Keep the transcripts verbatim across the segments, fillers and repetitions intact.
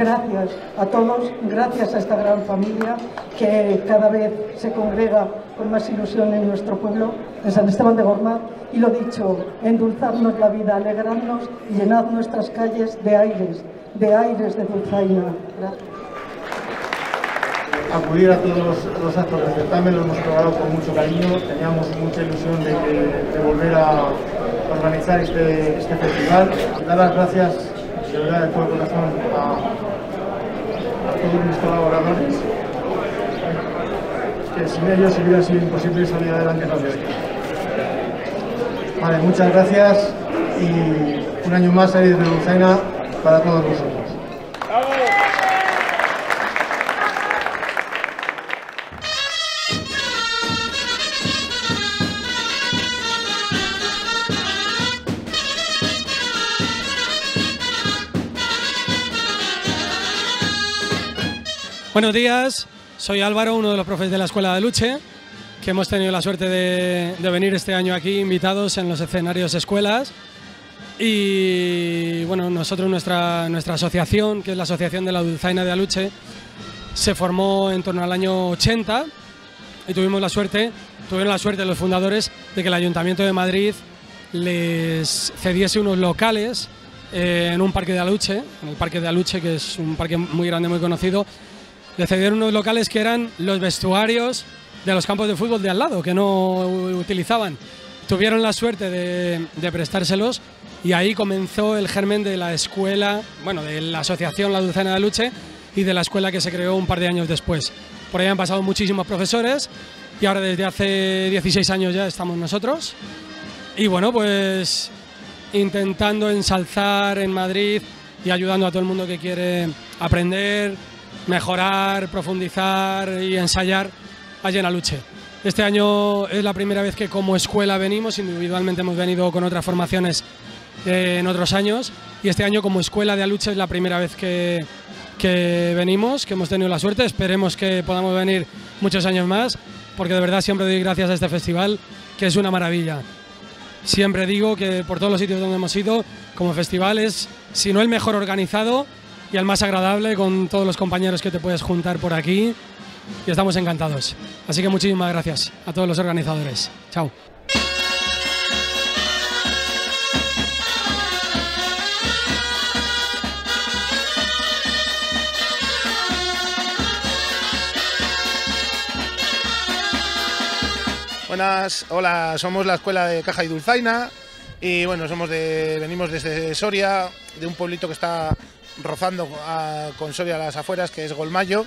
gracias a todos, gracias a esta gran familia que cada vez se congrega con más ilusión en nuestro pueblo, en San Esteban de Gormaz, y lo dicho, endulzarnos la vida, alegrarnos y llenad nuestras calles de aires, de aires de dulzaina. Gracias. Acudir a todos los, los actos del certamen, lo hemos preparado con mucho cariño, teníamos mucha ilusión de, que, de volver a organizar este, este festival. Dar las gracias de verdad de todo corazón a, a todos mis colaboradores, que sin ellos hubiera sido imposible salir adelante también. Vale, muchas gracias y un año más Aires de Dulzaina para todos vosotros. Buenos días, soy Álvaro, uno de los profes de la Escuela de Aluche, que hemos tenido la suerte de, de venir este año aquí invitados en los escenarios escuelas. Y bueno, nosotros, nuestra, nuestra asociación, que es la Asociación de la Dulzaina de Aluche, se formó en torno al año ochenta y tuvimos la suerte, tuvieron la suerte los fundadores de que el Ayuntamiento de Madrid les cediese unos locales eh, en un parque de Aluche, en el Parque de Aluche, que es un parque muy grande, muy conocido. Le cedieron unos locales que eran los vestuarios de los campos de fútbol de al lado, que no utilizaban. Tuvieron la suerte de, de prestárselos y ahí comenzó el germen de la escuela, bueno, de la asociación La Dulzaina de Aluche y de la escuela que se creó un par de años después. Por ahí han pasado muchísimos profesores y ahora desde hace dieciséis años ya estamos nosotros. Y bueno, pues intentando ensalzar en Madrid y ayudando a todo el mundo que quiere aprender, mejorar, profundizar y ensayar allí en Aluche. Este año es la primera vez que como escuela venimos, individualmente hemos venido con otras formaciones eh, en otros años, y este año como escuela de Aluche es la primera vez que, que venimos, que hemos tenido la suerte. Esperemos que podamos venir muchos años más, porque de verdad siempre doy gracias a este festival, que es una maravilla. Siempre digo que por todos los sitios donde hemos ido, como festival es, si no el mejor organizado, y el más agradable, con todos los compañeros que te puedes juntar por aquí, y estamos encantados. Así que muchísimas gracias a todos los organizadores. Chao. Buenas, hola, somos la Escuela de Caja y Dulzaina y bueno, somos de, venimos desde Soria, de un pueblito que está rozando a, con Soria a las afueras, que es Golmayo,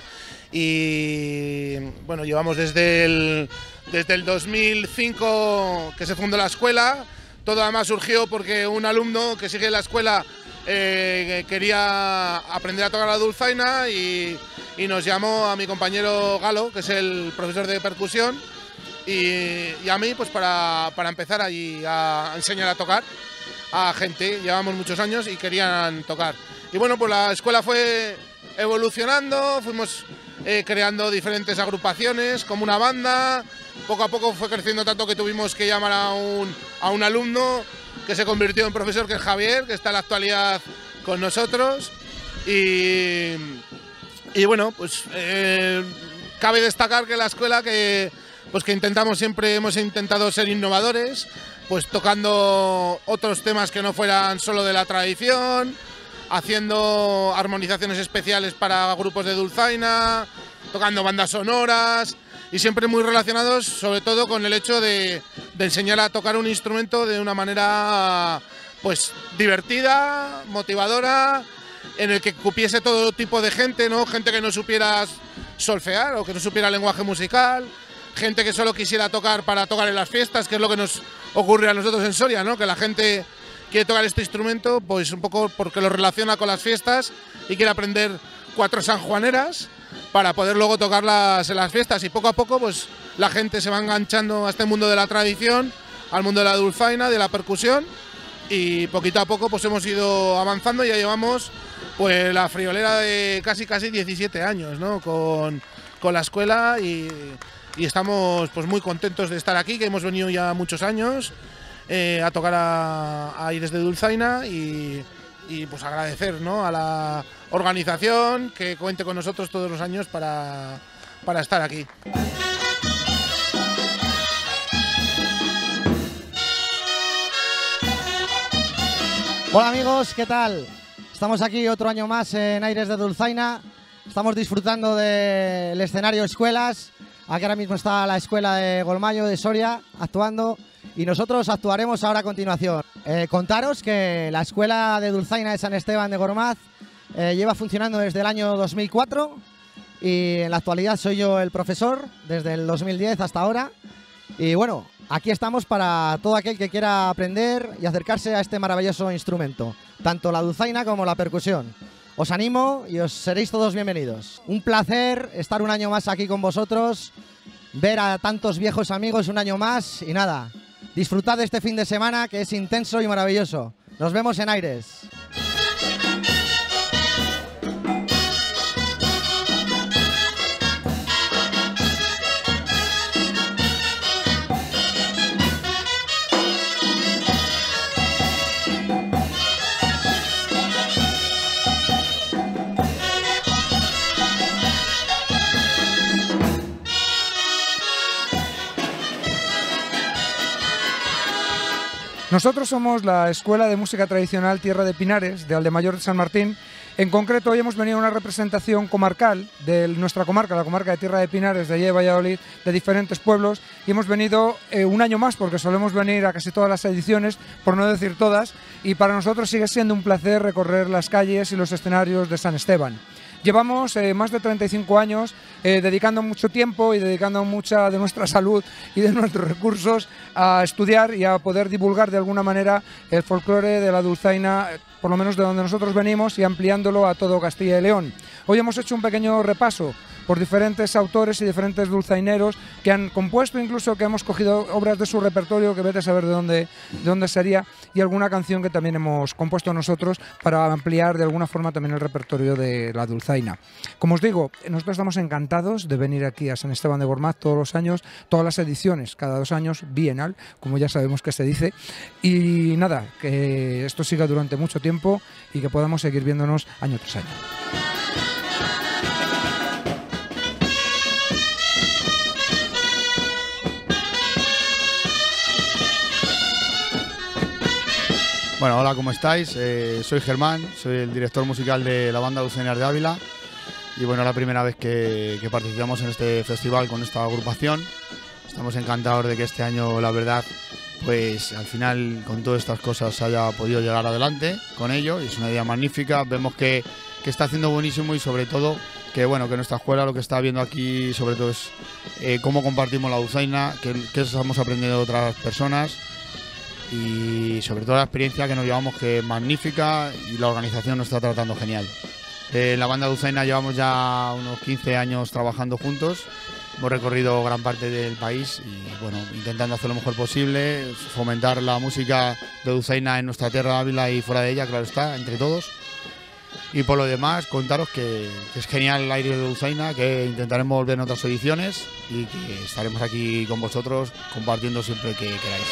y bueno, llevamos desde el, desde el dos mil cinco que se fundó la escuela. Todo además surgió porque un alumno que sigue la escuela eh, quería aprender a tocar la dulzaina y, y nos llamó a mi compañero Galo, que es el profesor de percusión, y, y a mí pues para, para empezar allí a enseñar a tocar a gente. Llevamos muchos años y querían tocar. Y bueno, pues la escuela fue evolucionando, fuimos eh, creando diferentes agrupaciones, como una banda. Poco a poco fue creciendo tanto que tuvimos que llamar a un, a un alumno que se convirtió en profesor, que es Javier, que está en la actualidad con nosotros. Y, y bueno, pues eh, cabe destacar que la escuela que, pues que intentamos siempre, hemos intentado ser innovadores, pues tocando otros temas que no fueran solo de la tradición, haciendo armonizaciones especiales para grupos de dulzaina, tocando bandas sonoras y siempre muy relacionados sobre todo con el hecho de, de enseñar a tocar un instrumento de una manera pues divertida, motivadora, en el que cupiese todo tipo de gente, ¿no? Gente que no supiera solfear o que no supiera lenguaje musical, gente que solo quisiera tocar para tocar en las fiestas, que es lo que nos ocurre a nosotros en Soria, ¿no? Que la gente quiere tocar este instrumento pues un poco porque lo relaciona con las fiestas y quiere aprender cuatro sanjuaneras para poder luego tocarlas en las fiestas, y poco a poco pues la gente se va enganchando a este mundo de la tradición, al mundo de la dulzaina, de la percusión, y poquito a poco pues hemos ido avanzando. Ya llevamos pues la friolera de casi casi diecisiete años, ¿no? con, con la escuela, y, y estamos pues muy contentos de estar aquí, que hemos venido ya muchos años Eh, a tocar a, a Aires de Dulzaina, y, y pues agradecer, ¿no?, a la organización que cuente con nosotros todos los años para, para estar aquí. Hola amigos, ¿qué tal? Estamos aquí otro año más en Aires de Dulzaina. Estamos disfrutando del escenario escuelas. Aquí ahora mismo está la escuela de Golmayo de Soria actuando y nosotros actuaremos ahora a continuación. Eh, contaros que la escuela de Dulzaina de San Esteban de Gormaz eh, lleva funcionando desde el año dos mil cuatro y en la actualidad soy yo el profesor desde el dos mil diez hasta ahora. Y bueno, aquí estamos para todo aquel que quiera aprender y acercarse a este maravilloso instrumento, tanto la dulzaina como la percusión. Os animo y os seréis todos bienvenidos. Un placer estar un año más aquí con vosotros, ver a tantos viejos amigos un año más y nada, disfrutad de este fin de semana que es intenso y maravilloso. Nos vemos en Aires. Nosotros somos la Escuela de Música Tradicional Tierra de Pinares, de Aldemayor de San Martín. En concreto, hoy hemos venido a una representación comarcal de nuestra comarca, la comarca de Tierra de Pinares, de allí de Valladolid, de diferentes pueblos, y hemos venido eh, un año más, porque solemos venir a casi todas las ediciones, por no decir todas, y para nosotros sigue siendo un placer recorrer las calles y los escenarios de San Esteban. Llevamos eh, más de treinta y cinco años eh, dedicando mucho tiempo y dedicando mucha de nuestra salud y de nuestros recursos a estudiar y a poder divulgar de alguna manera el folclore de la dulzaina, por lo menos de donde nosotros venimos, y ampliándolo a todo Castilla y León. Hoy hemos hecho un pequeño repaso por diferentes autores y diferentes dulzaineros que han compuesto, incluso que hemos cogido obras de su repertorio, que vete a saber de dónde, de dónde sería, y alguna canción que también hemos compuesto nosotros para ampliar de alguna forma también el repertorio de la dulzaina. Como os digo, nosotros estamos encantados de venir aquí a San Esteban de Gormaz todos los años, todas las ediciones, cada dos años, bienal, como ya sabemos que se dice, y nada, que esto siga durante mucho tiempo y que podamos seguir viéndonos año tras año. Bueno, hola, ¿cómo estáis? Eh, soy Germán, soy el director musical de la banda Dulzainas de Ávila y bueno, la primera vez que, que participamos en este festival con esta agrupación. Estamos encantados de que este año, la verdad, pues al final con todas estas cosas se haya podido llegar adelante con ello, y es una idea magnífica. Vemos que, que está haciendo buenísimo, y sobre todo que bueno, que nuestra escuela lo que está viendo aquí sobre todo es eh, cómo compartimos la dulzaina, que, que estamos aprendiendo de otras personas, y sobre todo la experiencia que nos llevamos, que es magnífica, y la organización nos está tratando genial. En eh, la banda dulzaina llevamos ya unos quince años trabajando juntos, hemos recorrido gran parte del país y bueno, intentando hacer lo mejor posible, fomentar la música de dulzaina en nuestra tierra de Ávila y fuera de ella, claro está, entre todos. Y por lo demás, contaros que, que es genial el aire de dulzaina, que intentaremos volver en otras ediciones y que estaremos aquí con vosotros compartiendo siempre que queráis.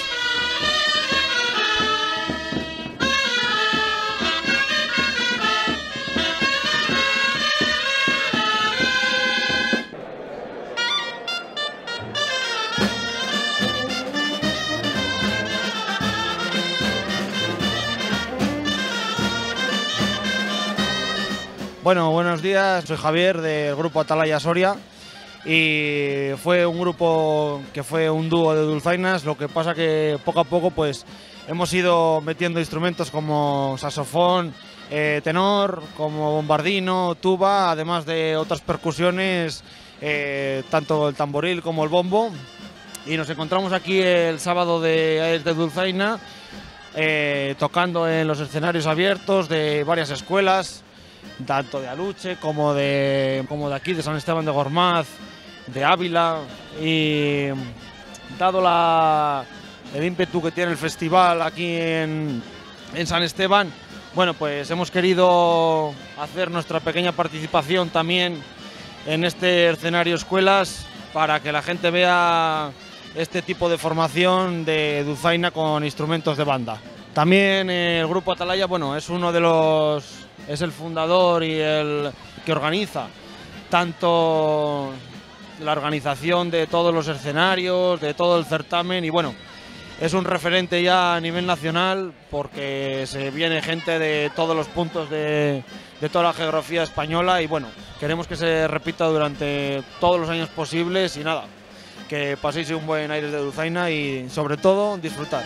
Bueno, buenos días, soy Javier del grupo Atalaya Soria y fue un grupo que fue un dúo de dulzainas, lo que pasa que poco a poco pues hemos ido metiendo instrumentos como saxofón, eh, tenor, como bombardino, tuba, además de otras percusiones, eh, tanto el tamboril como el bombo, y nos encontramos aquí el sábado de Aires de Dulzaina eh, tocando en los escenarios abiertos de varias escuelas, tanto de Aluche como de, como de aquí, de San Esteban de Gormaz, de Ávila, y dado la, el ímpetu que tiene el festival aquí en, en San Esteban, bueno, pues hemos querido hacer nuestra pequeña participación también en este escenario escuelas para que la gente vea este tipo de formación de dulzaina con instrumentos de banda. También eh, el grupo Atalaya, bueno, es uno de los, es el fundador y el que organiza tanto la organización de todos los escenarios, de todo el certamen, y bueno, es un referente ya a nivel nacional porque se viene gente de todos los puntos de, de toda la geografía española y bueno, queremos que se repita durante todos los años posibles y nada, que paséis un buen Aires de Dulzaina y sobre todo disfrutar.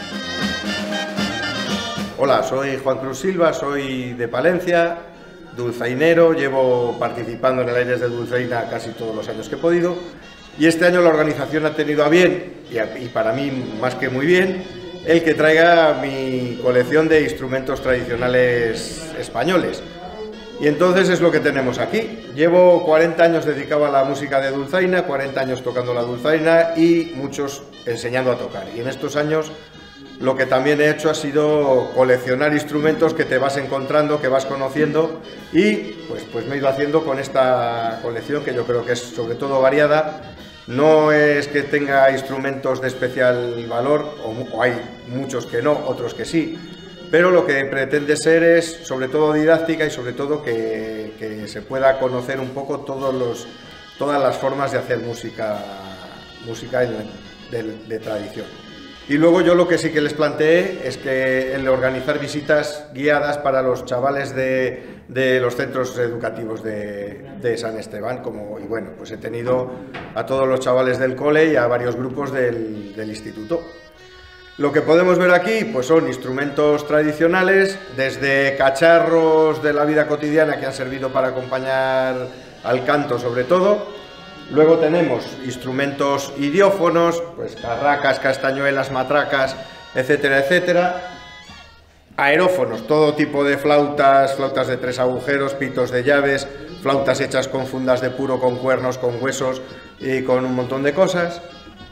Hola, soy Juan Cruz Silva, soy de Palencia, dulzainero, llevo participando en el Aires de Dulzaina casi todos los años que he podido y este año la organización ha tenido a bien, y, a, y para mí más que muy bien, el que traiga mi colección de instrumentos tradicionales españoles. Y entonces es lo que tenemos aquí. Llevo cuarenta años dedicado a la música de dulzaina, cuarenta años tocando la dulzaina y muchos enseñando a tocar. Y en estos años lo que también he hecho ha sido coleccionar instrumentos que te vas encontrando, que vas conociendo y pues, pues me he ido haciendo con esta colección que yo creo que es sobre todo variada. No es que tenga instrumentos de especial valor, o, o hay muchos que no, otros que sí, pero lo que pretende ser es sobre todo didáctica y sobre todo que, que se pueda conocer un poco todos los, todas las formas de hacer música, música en, de, de tradición. Y luego yo lo que sí que les planteé es que el organizar visitas guiadas para los chavales de, de los centros educativos de, de San Esteban, como, y bueno, pues he tenido a todos los chavales del cole y a varios grupos del, del instituto. Lo que podemos ver aquí pues son instrumentos tradicionales, desde cacharros de la vida cotidiana que han servido para acompañar al canto sobre todo. Luego tenemos instrumentos idiófonos, pues carracas, castañuelas, matracas, etcétera, etcétera. Aerófonos, todo tipo de flautas, flautas de tres agujeros, pitos de llaves, flautas hechas con fundas de puro, con cuernos, con huesos y con un montón de cosas.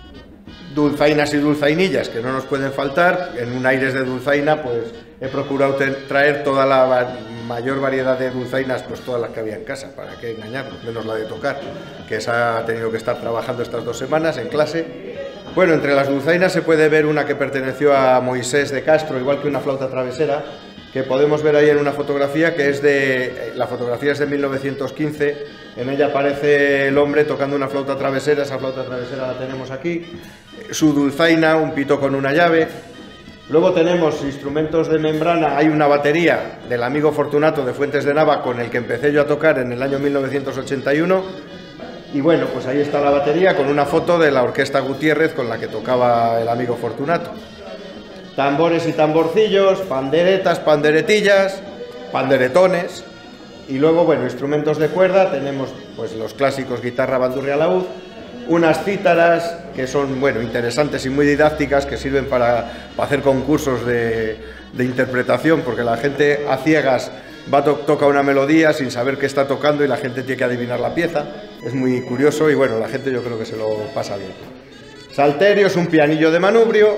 Dulzainas y dulzainillas que no nos pueden faltar. En un Aires de Dulzaina pues he procurado traer toda la mayor variedad de dulzainas, pues todas las que había en casa, para qué engañarnos, menos la de tocar, que esa ha tenido que estar trabajando estas dos semanas en clase. Bueno, entre las dulzainas se puede ver una que perteneció a Moisés de Castro, igual que una flauta travesera, que podemos ver ahí en una fotografía que es de... la fotografía es de mil novecientos quince, en ella aparece el hombre tocando una flauta travesera, esa flauta travesera la tenemos aquí, su dulzaina, un pito con una llave. Luego tenemos instrumentos de membrana, hay una batería del amigo Fortunato de Fuentes de Nava con el que empecé yo a tocar en el año mil novecientos ochenta y uno y bueno, pues ahí está la batería con una foto de la Orquesta Gutiérrez con la que tocaba el amigo Fortunato. Tambores y tamborcillos, panderetas, panderetillas, panderetones y luego, bueno, instrumentos de cuerda, tenemos pues los clásicos guitarra, bandurria, alaúd, unas cítaras que son, bueno, interesantes y muy didácticas, que sirven para, para hacer concursos de, de interpretación, porque la gente a ciegas va to toca una melodía sin saber qué está tocando y la gente tiene que adivinar la pieza. Es muy curioso y bueno, la gente yo creo que se lo pasa bien. Salterios, un pianillo de manubrio,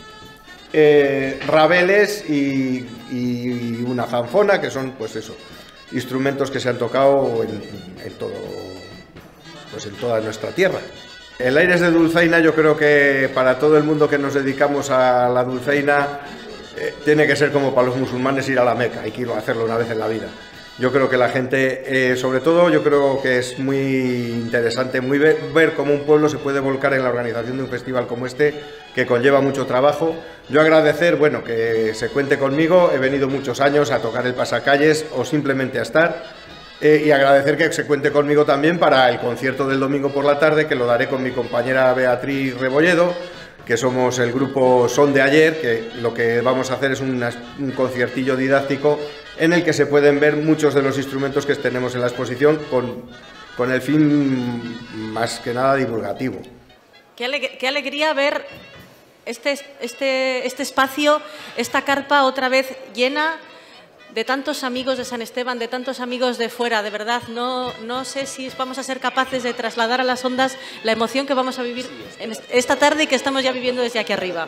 eh, rabeles y, y una zanfona, que son pues eso, instrumentos que se han tocado en, en todo, pues en toda nuestra tierra. El Aires de Dulzaina, yo creo que para todo el mundo que nos dedicamos a la dulzaina eh, tiene que ser como para los musulmanes ir a la Meca, hay que ir a hacerlo una vez en la vida. Yo creo que la gente, eh, sobre todo, yo creo que es muy interesante muy ver, ver cómo un pueblo se puede volcar en la organización de un festival como este, que conlleva mucho trabajo. Yo agradecer, bueno, que se cuente conmigo, he venido muchos años a tocar el pasacalles o simplemente a estar. Eh, y agradecer que se cuente conmigo también para el concierto del domingo por la tarde, que lo daré con mi compañera Beatriz Rebolledo, que somos el grupo Son de Ayer, que lo que vamos a hacer es una, un conciertillo didáctico en el que se pueden ver muchos de los instrumentos que tenemos en la exposición con, con el fin más que nada divulgativo. Qué, aleg qué alegría ver este, este, este espacio, esta carpa otra vez llena de tantos amigos de San Esteban, de tantos amigos de fuera, de verdad, no, no sé si vamos a ser capaces de trasladar a las ondas la emoción que vamos a vivir en esta tarde y que estamos ya viviendo desde aquí arriba.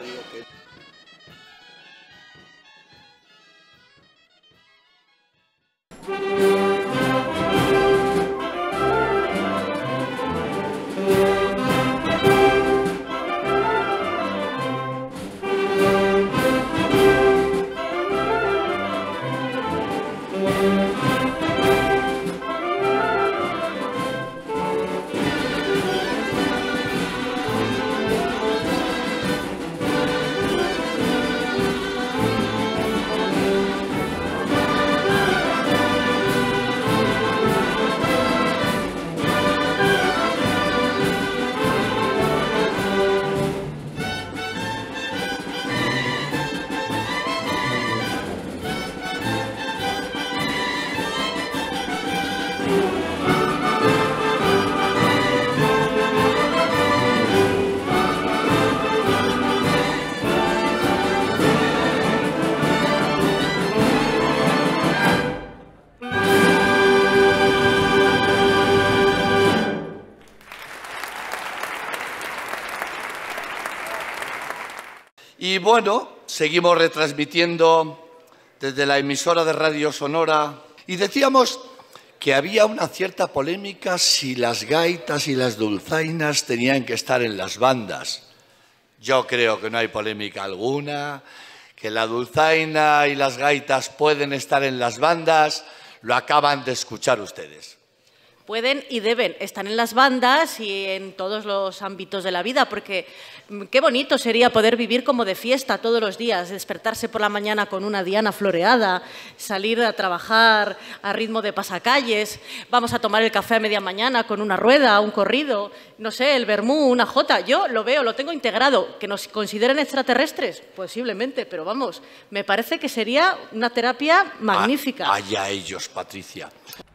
Y bueno, seguimos retransmitiendo desde la emisora de Radio Sonora y decíamos que había una cierta polémica si las gaitas y las dulzainas tenían que estar en las bandas. Yo creo que no hay polémica alguna, que la dulzaina y las gaitas pueden estar en las bandas, lo acaban de escuchar ustedes. Pueden y deben estar en las bandas y en todos los ámbitos de la vida, porque qué bonito sería poder vivir como de fiesta todos los días, despertarse por la mañana con una diana floreada, salir a trabajar a ritmo de pasacalles, vamos a tomar el café a media mañana con una rueda, un corrido, no sé, el vermú, una jota. Yo lo veo, lo tengo integrado. ¿Que nos consideren extraterrestres? Posiblemente, pero vamos, me parece que sería una terapia magnífica. Ah, allá ellos, Patricia.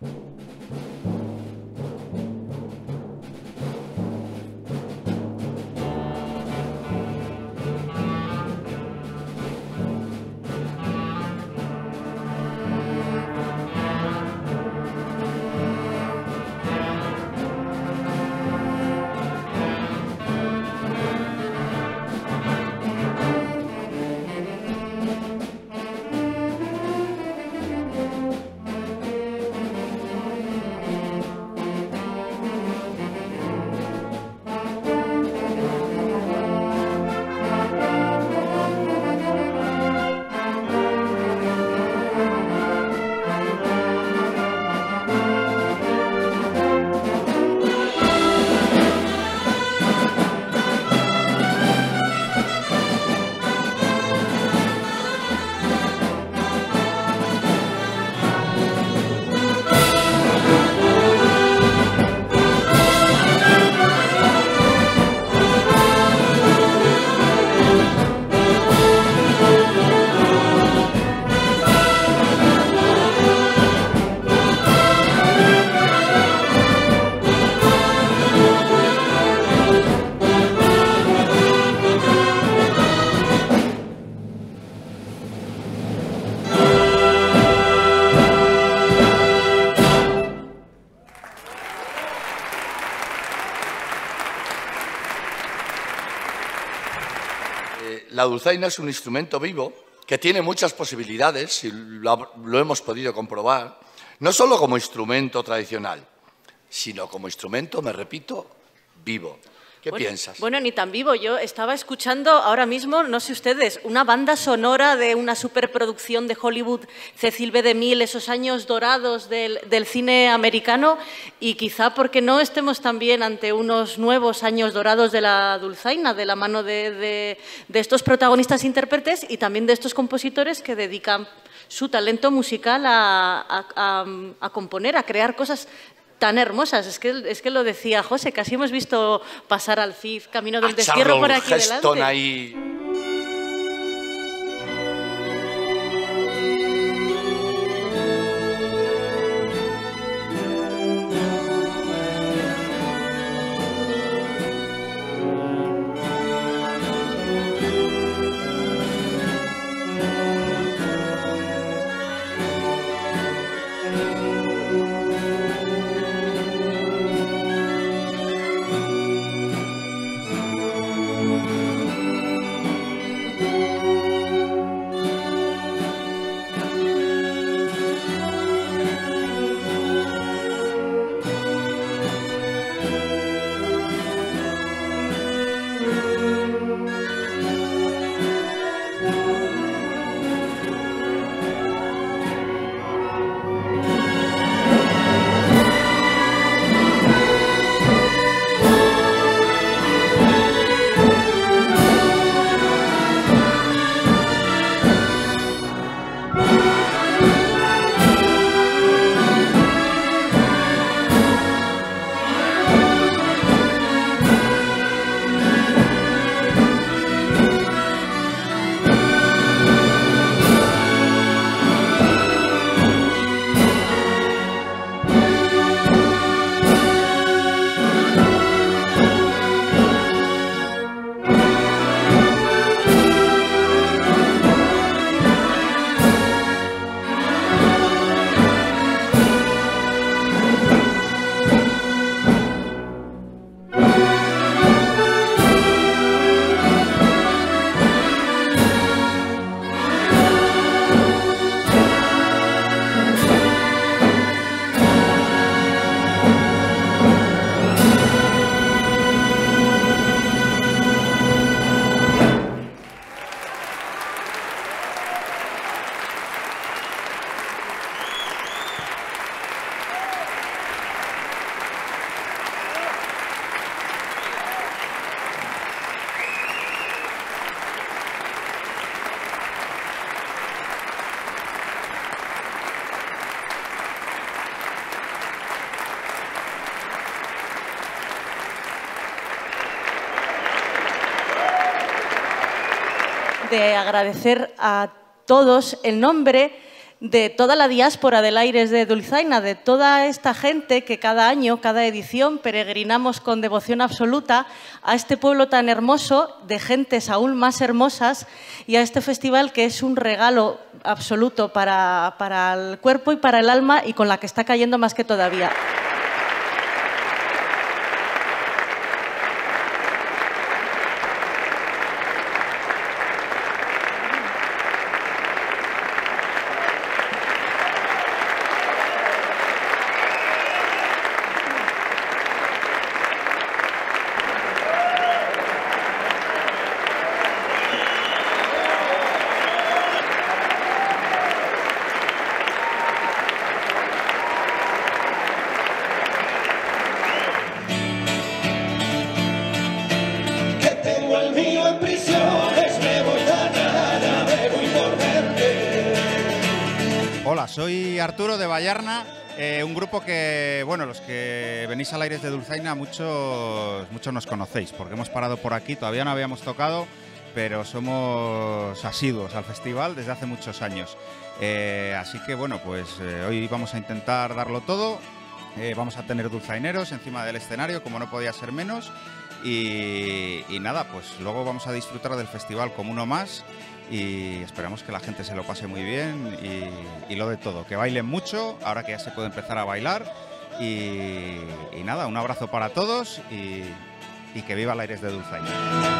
La dulzaina es un instrumento vivo que tiene muchas posibilidades y lo, lo hemos podido comprobar, no solo como instrumento tradicional, sino como instrumento, me repito, vivo. ¿Qué bueno, piensas? Bueno, ni tan vivo. Yo estaba escuchando ahora mismo, no sé ustedes, una banda sonora de una superproducción de Hollywood, Cecil B. DeMille, esos años dorados del, del cine americano, y quizá porque no estemos también ante unos nuevos años dorados de la dulzaina, de la mano de, de, de estos protagonistas intérpretes y también de estos compositores que dedican su talento musical a, a, a, a componer, a crear cosas tan hermosas. Es que, es que lo decía José, casi hemos visto pasar al Cid, camino del destierro por aquí delante. Ahí. de agradecer a todos el nombre de toda la diáspora del Aires de Dulzaina, de toda esta gente que cada año, cada edición, peregrinamos con devoción absoluta a este pueblo tan hermoso, de gentes aún más hermosas, y a este festival que es un regalo absoluto para, para el cuerpo y para el alma, y con la que está cayendo más que todavía. Soy Arturo de Vallarna, eh, un grupo que, bueno, los que venís al Aires de Dulzaina muchos, muchos nos conocéis, porque hemos parado por aquí, todavía no habíamos tocado, pero somos asiduos al festival desde hace muchos años. Eh, así que, bueno, pues eh, hoy vamos a intentar darlo todo, eh, vamos a tener dulzaineros encima del escenario, como no podía ser menos, y, y nada, pues luego vamos a disfrutar del festival como uno más. Y esperamos que la gente se lo pase muy bien y, y lo de todo, que bailen mucho, ahora que ya se puede empezar a bailar y, y nada, un abrazo para todos y, y que viva el Aires de Dulzaina.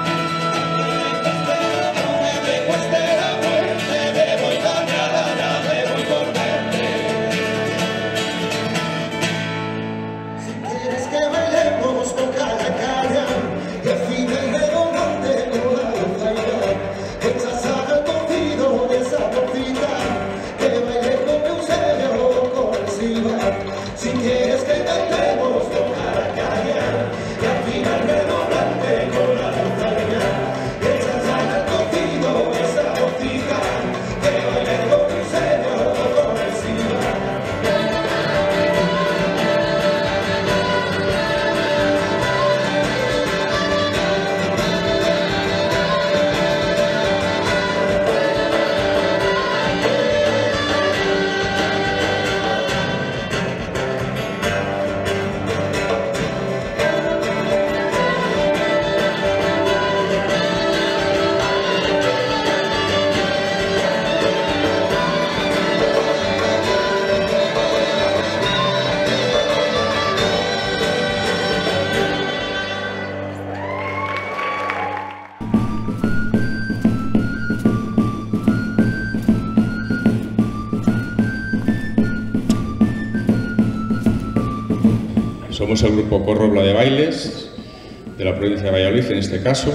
Somos el grupo Corrobla de Bailes, de la provincia de Valladolid en este caso,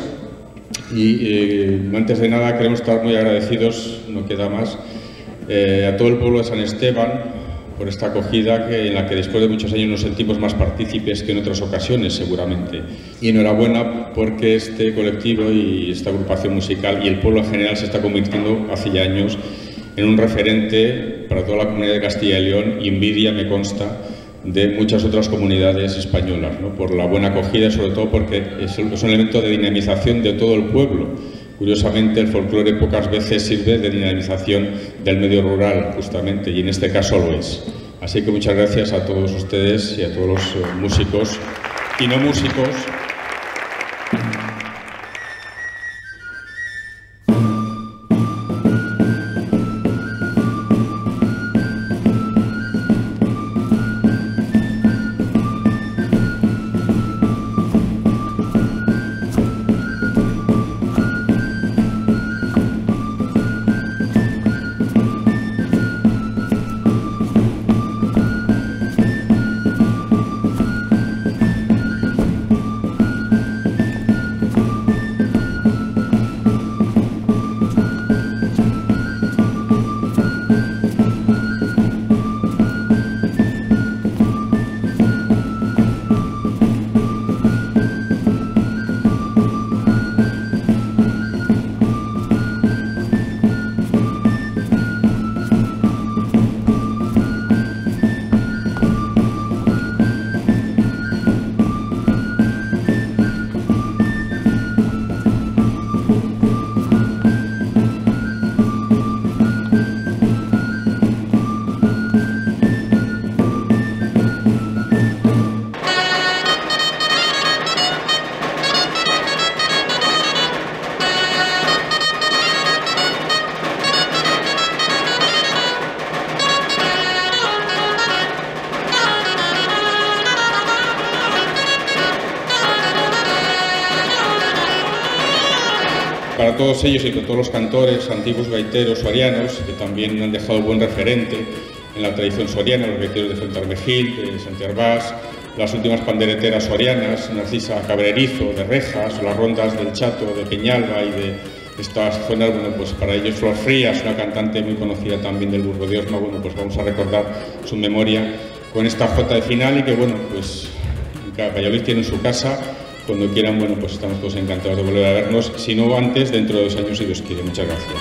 y eh, antes de nada queremos estar muy agradecidos, no queda más, eh, a todo el pueblo de San Esteban por esta acogida que, en la que después de muchos años nos sentimos más partícipes que en otras ocasiones seguramente. Y enhorabuena porque este colectivo y esta agrupación musical y el pueblo en general se está convirtiendo hace ya años en un referente para toda la comunidad de Castilla y León, y envidia me consta de muchas otras comunidades españolas, ¿no? Por la buena acogida y sobre todo porque es un elemento de dinamización de todo el pueblo. Curiosamente, el folclore pocas veces sirve de dinamización del medio rural, justamente, y en este caso lo es. Así que muchas gracias a todos ustedes y a todos los eh, músicos y no músicos. para todos ellos y para todos los cantores, antiguos gaiteros sorianos, que también han dejado buen referente en la tradición soriana, los gaiteros de Fuentermejil, de Santiarbás, las últimas pandereteras sorianas, Narcisa Cabrerizo, de Rejas, o las rondas del Chato, de Peñalba y de estas zonas. Bueno, pues para ellos Flor Frías, una cantante muy conocida también del Burgo de Osma. Bueno, pues vamos a recordar su memoria con esta jota de final y que, bueno, pues Valladolid tiene su casa. Cuando quieran, bueno, pues estamos todos encantados de volver a vernos, si no antes, dentro de dos años, si Dios quiere. Muchas gracias.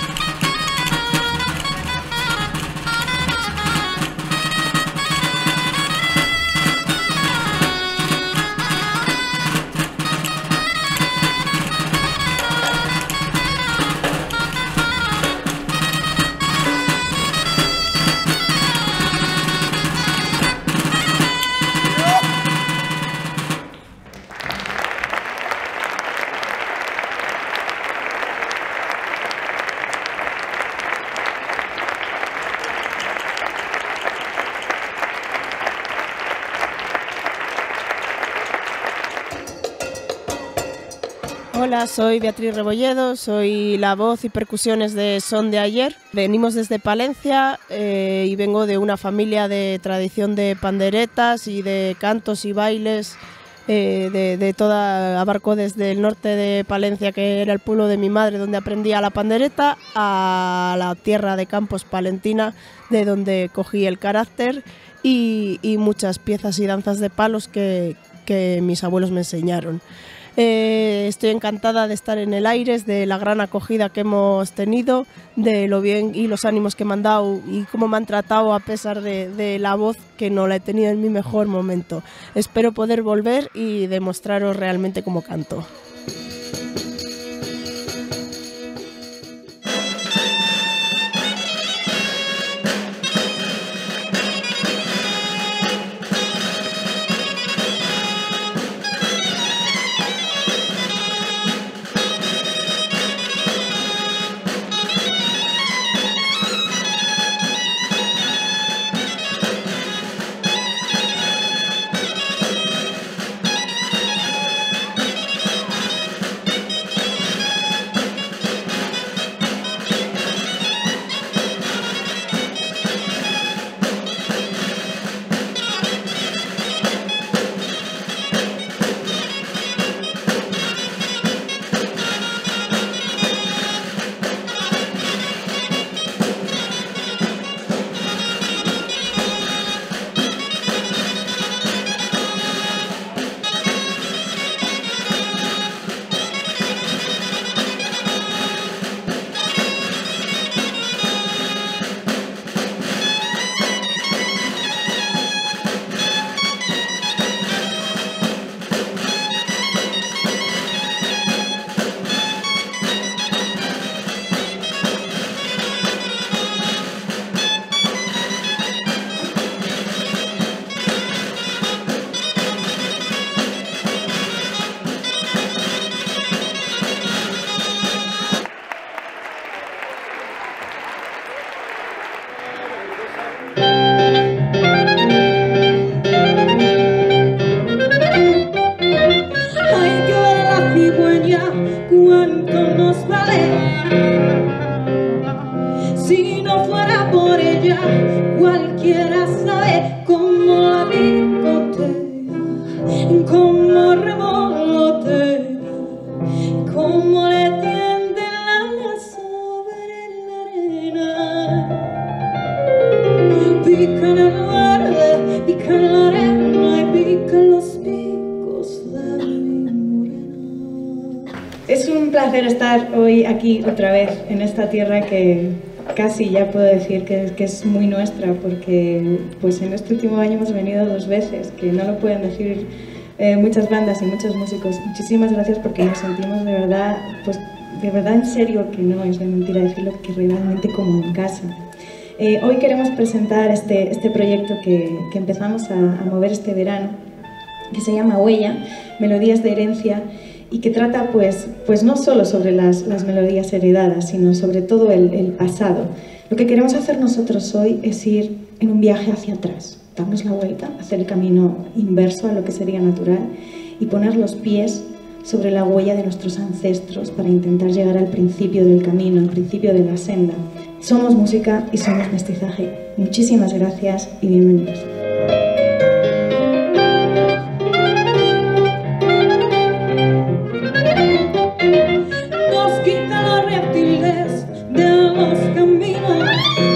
Hola, soy Beatriz Rebolledo, soy la voz y percusiones de Son de Ayer. Venimos desde Palencia eh, y vengo de una familia de tradición de panderetas y de cantos y bailes. Eh, de, de toda, abarco desde el norte de Palencia, que era el pueblo de mi madre, donde aprendí a la pandereta, a la tierra de Campos Palentina, de donde cogí el carácter, y, y muchas piezas y danzas de palos que, que mis abuelos me enseñaron. Eh, estoy encantada de estar en el Aires, de la gran acogida que hemos tenido, de lo bien y los ánimos que me han dado y cómo me han tratado a pesar de, de la voz, que no la he tenido en mi mejor momento. Espero poder volver y demostraros realmente cómo canto. Cualquiera sabe cómo la picotea, cómo revolotea, cómo le tiende la ala sobre la arena. Pican el verde, pican la arena y pican los picos de mi morena. Es un placer estar hoy aquí otra vez en esta tierra que casi ya puedo decir que, que es muy nuestra, porque pues en este último año hemos venido dos veces, que no lo pueden decir eh, muchas bandas y muchos músicos. Muchísimas gracias, porque nos sentimos de verdad, pues de verdad en serio, que no es de mentira decirlo, que realmente como en casa. Eh, hoy queremos presentar este, este proyecto que, que empezamos a, a mover este verano, que se llama Huella, Melodías de Herencia, y que trata pues, pues no solo sobre las, las melodías heredadas, sino sobre todo el, el pasado. Lo que queremos hacer nosotros hoy es ir en un viaje hacia atrás, darnos la vuelta, hacer el camino inverso a lo que sería natural y poner los pies sobre la huella de nuestros ancestros para intentar llegar al principio del camino, al principio de la senda. Somos música y somos mestizaje. Muchísimas gracias y bienvenidos. Nos quitan los reptiles de los caminos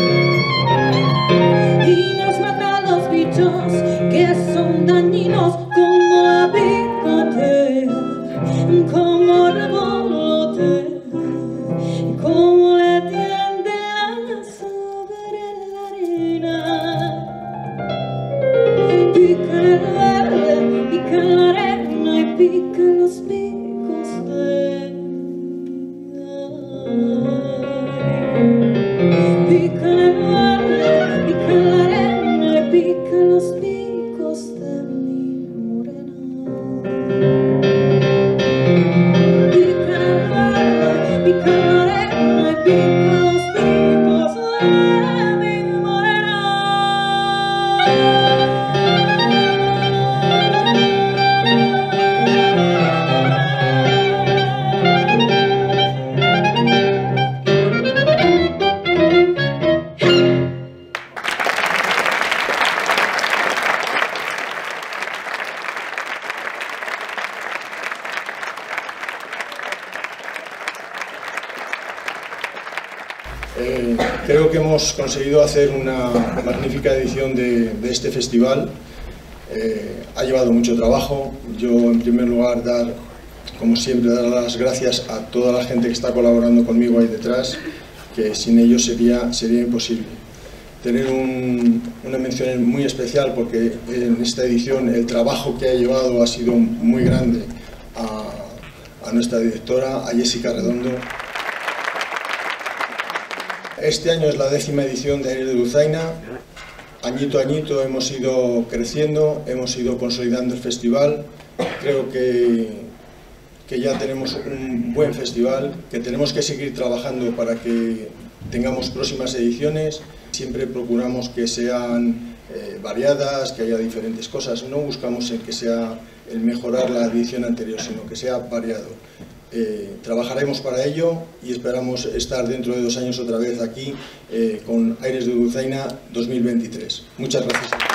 y nos matan los bichos que son dañinos, como la picotea, como revolotea, como le tiende la sobre la arena. Pican el verde, pican la arena y pican los picos de pican el verde, pican la arena y pican los picos de mi morena. Pican el verde, pican la arena y pican los picos de mi morena. Eh, creo que hemos conseguido hacer una magnífica edición de, de este festival. Eh, ha llevado mucho trabajo. Yo, en primer lugar, dar, como siempre, dar las gracias a toda la gente que está colaborando conmigo ahí detrás, que sin ellos sería, sería imposible. Tener un, una mención muy especial porque en esta edición el trabajo que ha llevado ha sido muy grande a, a nuestra directora, a Jessica Redondo. Este año es la décima edición de Aires de Dulzaina. Añito a añito hemos ido creciendo, hemos ido consolidando el festival. Creo que, que ya tenemos un buen festival, que tenemos que seguir trabajando para que tengamos próximas ediciones. Siempre procuramos que sean eh, variadas, que haya diferentes cosas. No buscamos en que sea el mejorar la edición anterior, sino que sea variado. Eh, trabajaremos para ello y esperamos estar dentro de dos años otra vez aquí eh, con Aires de Dulzaina dos mil veintitrés. Muchas gracias.